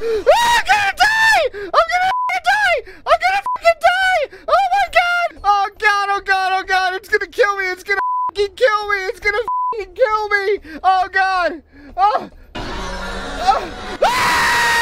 I'm gonna die! I'm gonna die! I'm gonna fucking die! Oh my god! Oh god, oh god, oh god! It's gonna kill me! It's gonna fucking kill me! It's gonna fucking kill me! Oh god! Oh! Oh! Ah!